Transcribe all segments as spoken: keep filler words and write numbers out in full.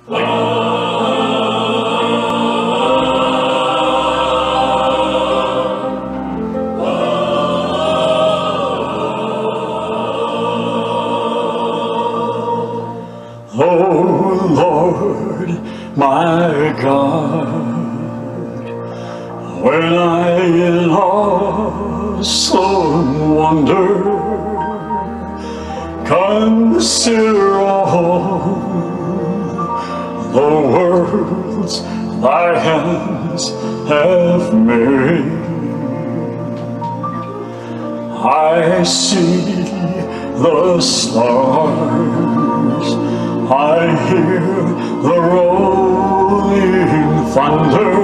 Oh Lord, my God, when I in awesome wonder consider all the worlds thy hands have made, I see the stars, I hear the rolling thunder,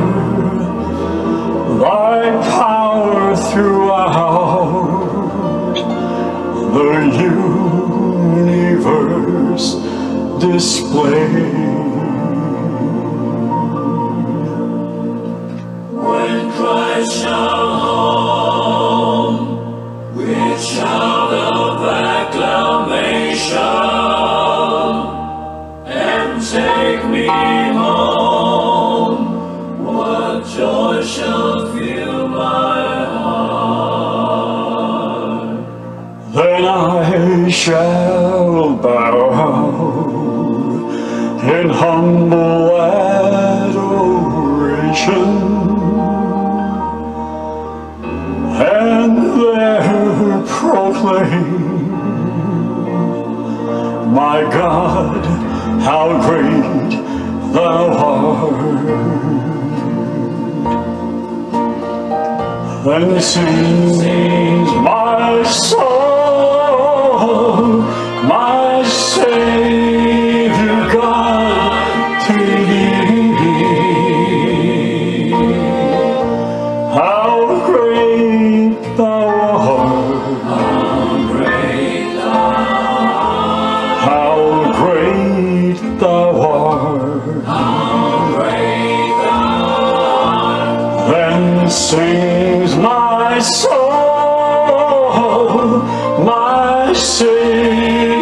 thy power throughout the universe displayed. When Christ shall come with shout of acclamation, take me home, what joy shall fill my heart. Then I shall bow in humble adoration, and there proclaim, my God, how great thou art. Then sings my soul, my Savior God, to thee. How great thou art, how great thou art, how great thou art, how great thou art. Then sings my soul, my Savior